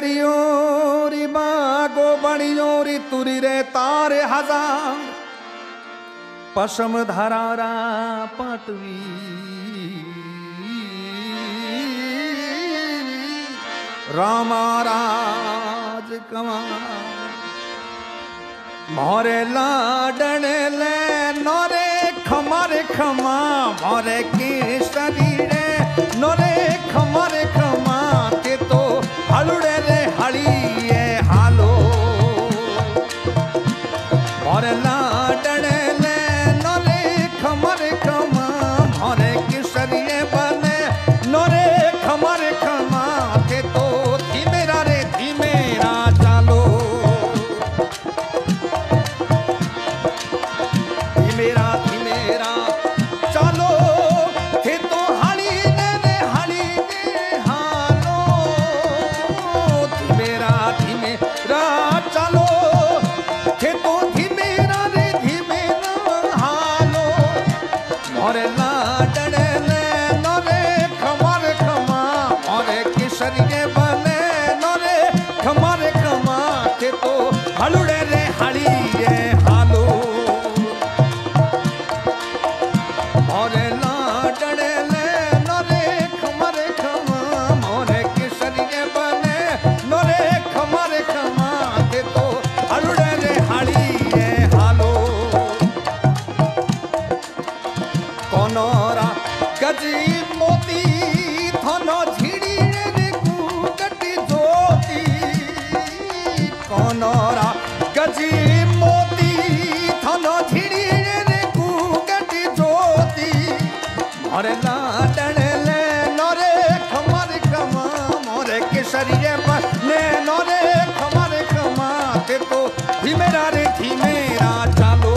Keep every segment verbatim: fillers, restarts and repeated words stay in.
केसरियो री बागो बणियो री तुरी रे तारे हजार पशम धरारा पाटवी रामाराज कमा मोरे लाडन ले नोरे खमारे खमा मोरे केसरी रे नोरे खमारे खमा के तो हलुड़े रे हलिए हालो मोरे लाडन ले नोरे खमारे खमा मोरे केसरी बने नोरे खमारे खमा के तो धीमेरा रे धीमेरा चालो धीमेरा धीमेरा चालो थे तो हाली ने रे हाली ने हालो धीमेरा धीमेरा चालो थे तो धीमेरा रे धीमेरा हालो मोरे लाडन ले नोरे खमार खमा मोरे केसरिये बने नोरे खमार खमा थे तो हलुड़े रे हालिये हालो मोरे लाडन ले नोरे खमार खमा मोरे केसरिये बने नोरे खमार खमा थे तो हलुड़े रे हालिये हालो कोनोरा गजी मोती थनो झिड़ी रे कुकटी जोती कोनोरा गजी मोती थनो झिड़ी रे कुकटी जोती मोरे लाडन ले नोरे खमार खमा मोरे केसरिये बने नोरे खमार खमा ते तो धीमेरा रे धीमेरा चालो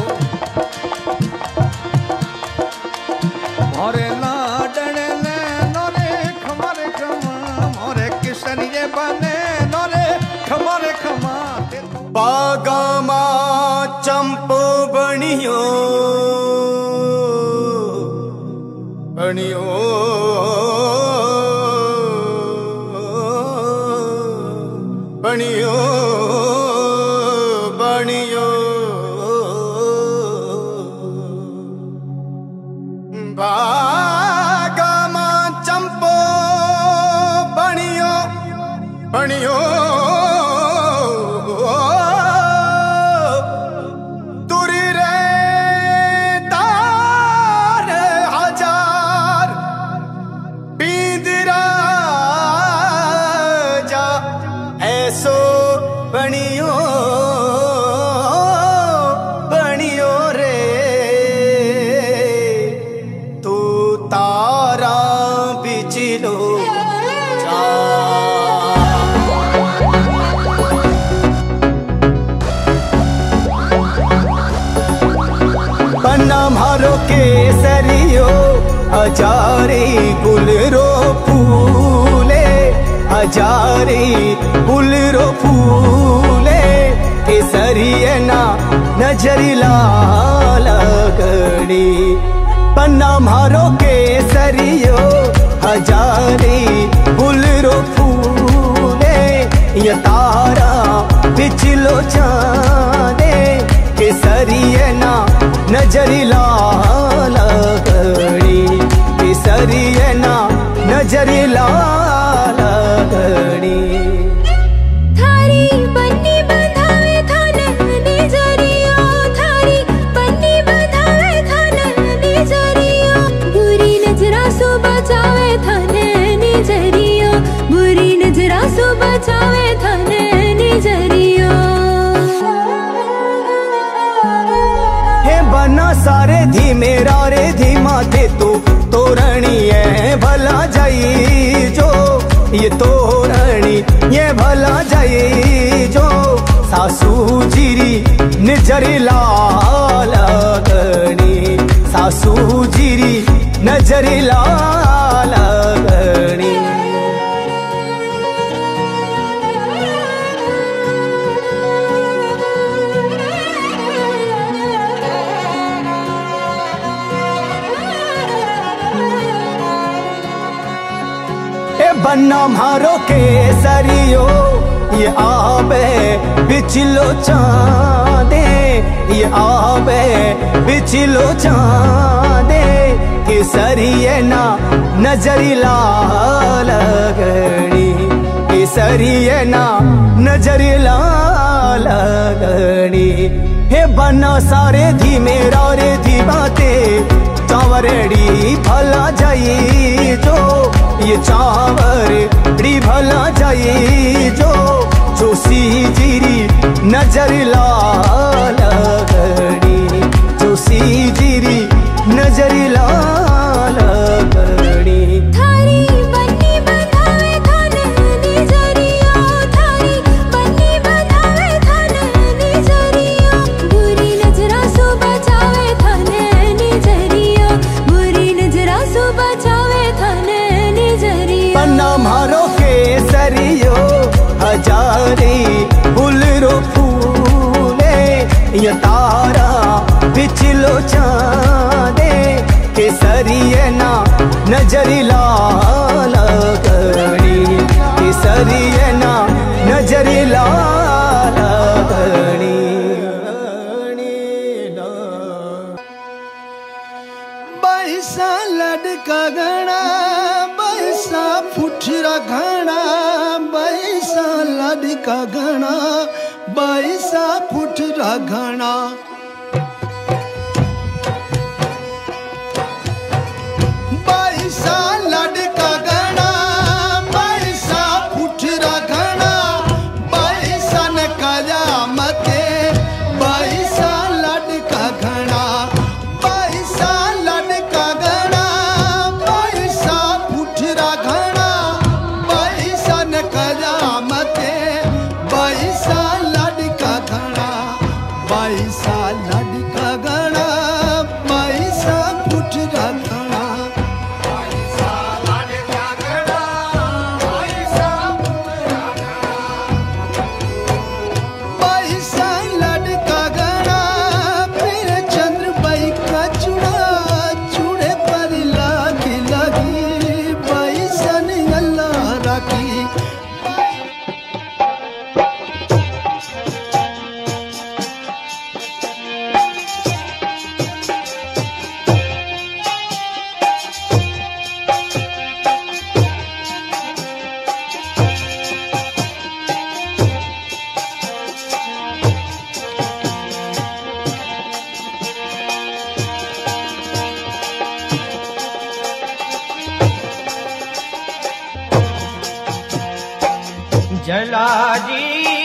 मोरे लाडन ले नोरे खमारे खमा मोरे केसरिये बने नोरे खमारे खमा बागामा चंपो बणियो बणियो बणियो बणियो बागामा चंपो बणियो बणियो तुरी रे तार हजार पींदरा जा ऐसो बणियो बणियो रे तू तारा बिचलो पन्ना मारो केसरियो हजारी गुलरो फूले हजारी गुलरो फूले केसरिये ना नजरी लाल गड़ी पन्ना मारो केसरियो हजारी गुलरो फूले ये तारा बिचलो चांदे केसरिये ना नजरी लाल गड़ी केसरिये ना नजरी लाल गड़ी थारी बन्नी बंधावे थाने निजरियो थारी बन्नी बंधावे थाने निजरियो बुरी नजरा सो बचावे थाने निजरियो बुरी नजरा सो बचावे थाने निजरियो बना सारे धीमेरा रे धीमा थे तो तोरणी है भला जाई जो ये तोरणी ये भला जाई जो सासू जीरी नजरी लाल गणी सासू जीरी नजरी लाल गणी बन्ना मारो केसरियो ये आबे बिचलो चांदे, ये आबे बिचलो चांदे, केसरिये ना नजरी लाल गणी, केसरिये ना नजरी लाल गणी। हे बना सारे धीमे रे धीमाते चावरड़ी भला जाई जो, ये चावरड़ी भला जाई जो, जोशी जीरी नजर लाल गणी, जोशी जीरी नजर लाल गणी। थारी बन्नी बंधावे थान निजरिया, थारी बन्नी बंधावे थान निजरिया, बुरी नजरा सो बचावे थान निजरिया, बुरी नजरा सो बचावे थान निजरिया। पन्ना मारो केसरियो हजारे फूलरो फूले, ये तारा बिचलो चांदे, केसरिये ना नजरी लाल गणी, केसरिये ना नजरी लाल गणी। बैसा लड़का घना, बैसा फुटरा घना, बैसा लड़का घना, बैसा फुटरा घना। बैसा लड़का घना, बैसा फुटरा घना, बैसा न कयामते, बैसा लड़का घना, बैसा लड़का घना, बैसा फुटरा घना, बैसा न कयामते, बैसा लड़का घना, बैसा लड़का घना, बैसा फुटरा घना। बैसा लड़का घना, फिर चंद्र बाई का चूड़ा, चूड़े पर लागी लगी, बैसा ने अल्लाह राखी। जलाजी